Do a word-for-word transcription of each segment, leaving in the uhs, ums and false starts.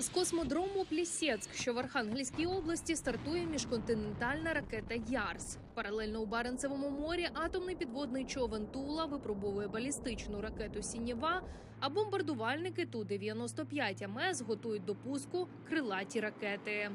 З космодрому Плісецьк, що в Архангельській області, стартує міжконтинентальна ракета «Ярс». Паралельно у Баренцевому морі атомний підводний човен «Тула» випробовує балістичну ракету «Сінєва», а бомбардувальники Ту дев'яносто п'ять Ем Ес готують до пуску крилаті ракети.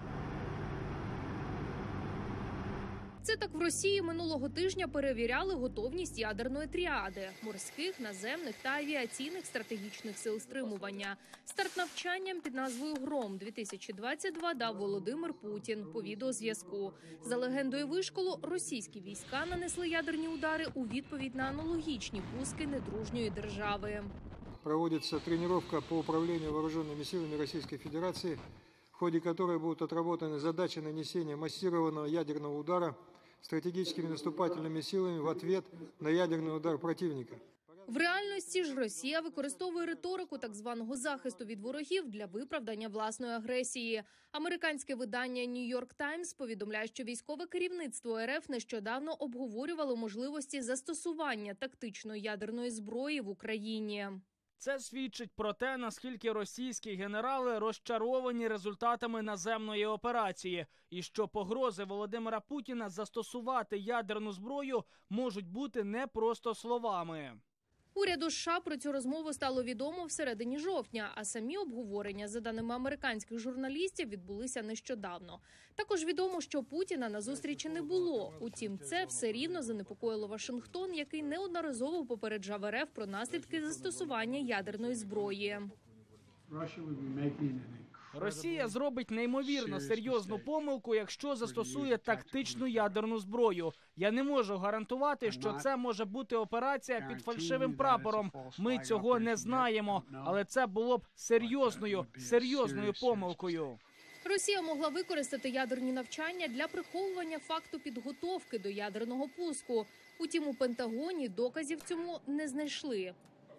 Це так в Росії минулого тижня перевіряли готовність ядерної тріади – морських, наземних та авіаційних стратегічних сил стримування. Старт навчанням під назвою «Гром-дві тисячі двадцять два» дав Володимир Путін по відеозв'язку. За легендою вишколу, російські війська нанесли ядерні удари у відповідь на аналогічні пуски недружньої держави. Проводится тренировка по управлению вооруженными силами Российской Федерации, в ходе которой будут отработаны задачи нанесения массированного ядерного удара стратегическими наступательными силами в ответ на ядерный удар противника. В реальності ж Росія використовує риторику так званого захисту від ворогів для виправдання власної агресії. Американське видання «Нью-Йорк Таймс» повідомляє, що військове керівництво Ер Еф нещодавно обговорювало можливості застосування тактичної ядерної зброї в Україні. Це свідчить про те, наскільки російські генерали розчаровані результатами наземної операції, і що погрози Володимира Путіна застосувати ядерну зброю можуть бути не просто словами. Уряду США про цю розмову стало відомо в середині жовтня, а самі обговорення, за даними американських журналістів, відбулися нещодавно. Також відомо, що Путіна на зустрічі не було. Утім, це все рівно занепокоїло Вашингтон, який неодноразово попереджав Ер Еф про наслідки застосування ядерної зброї. Росія зробить неймовірно серйозну помилку, якщо застосує тактичну ядерну зброю. Я не можу гарантувати, що це може бути операція під фальшивим прапором. Ми цього не знаємо, але це було б серйозною, серйозною помилкою. Росія могла використати ядерні навчання для приховування факту підготовки до ядерного пуску. Утім, у Пентагоні доказів цьому не знайшли.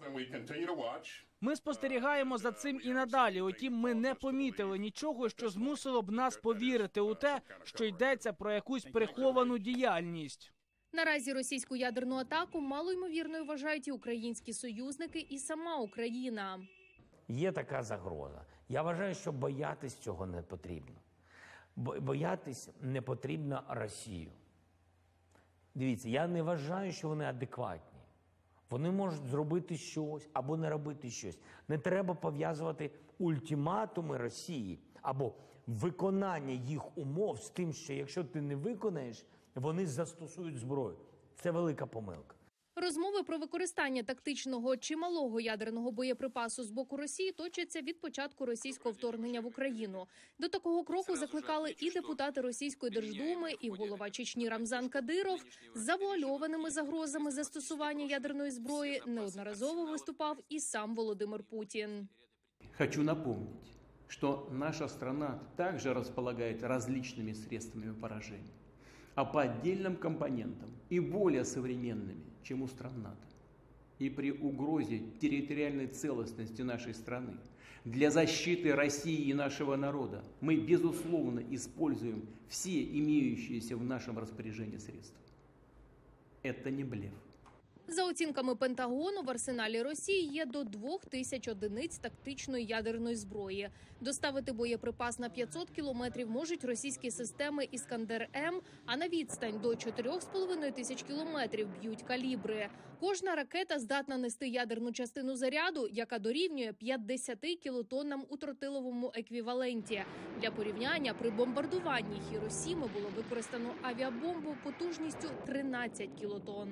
Ми спостерігаємо за цим і надалі. Утім, ми не помітили нічого, що змусило б нас повірити у те, що йдеться про якусь приховану діяльність. Наразі російську ядерну атаку малоймовірною вважають і українські союзники, і сама Україна. Є така загроза. Я вважаю, що боятись цього не потрібно. Боятись не потрібно Росію. Дивіться, я не вважаю, що вони адекватні. Вони можуть зробити щось або не робити щось. Не треба пов'язувати ультиматуми Росії або виконання їх умов з тим, що якщо ти не виконаєш, вони застосують зброю. Це велика помилка. Розмови про використання тактичного чи малого ядерного боєприпасу з боку Росії точаться від початку російського вторгнення в Україну. До такого кроку закликали і депутати Російської Держдуми, і голова Чечні Рамзан Кадиров. З завуальованими загрозами застосування ядерної зброї неодноразово виступав і сам Володимир Путін. Хочу напомнить, что наша страна также располагает различными средствами поражения, а по отдельным компонентам и более современными, чем у стран НАТО. И при угрозе территориальной целостности нашей страны для защиты России и нашего народа мы, безусловно, используем все имеющиеся в нашем распоряжении средства. Это не блеф. За оцінками Пентагону, в арсеналі Росії є до двох тисяч одиниць тактичної ядерної зброї. Доставити боєприпас на п'ятсот кілометрів можуть російські системи «Іскандер-М», а на відстань до чотирьох з половиною тисяч кілометрів б'ють калібри. Кожна ракета здатна нести ядерну частину заряду, яка дорівнює п'ятдесяти кілотоннам у тротиловому еквіваленті. Для порівняння, при бомбардуванні Хіросіми було використано авіабомбу потужністю тринадцять кілотон.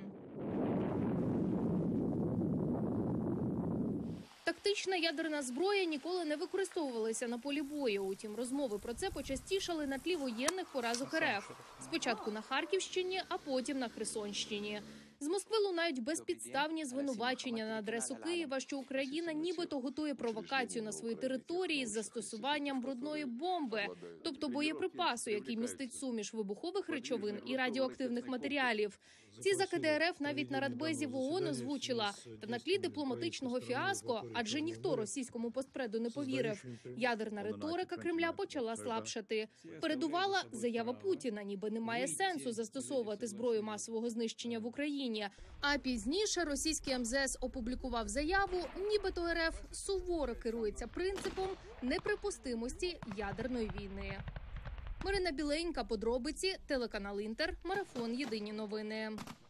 Тактична ядерна зброя ніколи не використовувалася на полі бою. Утім, розмови про це почастішали на тлі воєнних поразок Ер Еф. Спочатку на Харківщині, а потім на Херсонщині. З Москви лунають безпідставні звинувачення на адресу Києва, що Україна нібито готує провокацію на своїй території з застосуванням брудної бомби, тобто боєприпасу, який містить суміш вибухових речовин і радіоактивних матеріалів. Ці закиди РФ навіть на Радбезі в ООН озвучила. Та на тлі дипломатичного фіаско, адже ніхто російському постпреду не повірив, ядерна риторика Кремля почала слабшати. Передувала заява Путіна, ніби немає сенсу застосовувати зброю масового знищення в Україні. А пізніше російський ем зе ес опублікував заяву, нібито РФ суворо керується принципом неприпустимості ядерної війни. Марина Біленька, подробиці, телеканал Інтер, марафон «Єдині новини».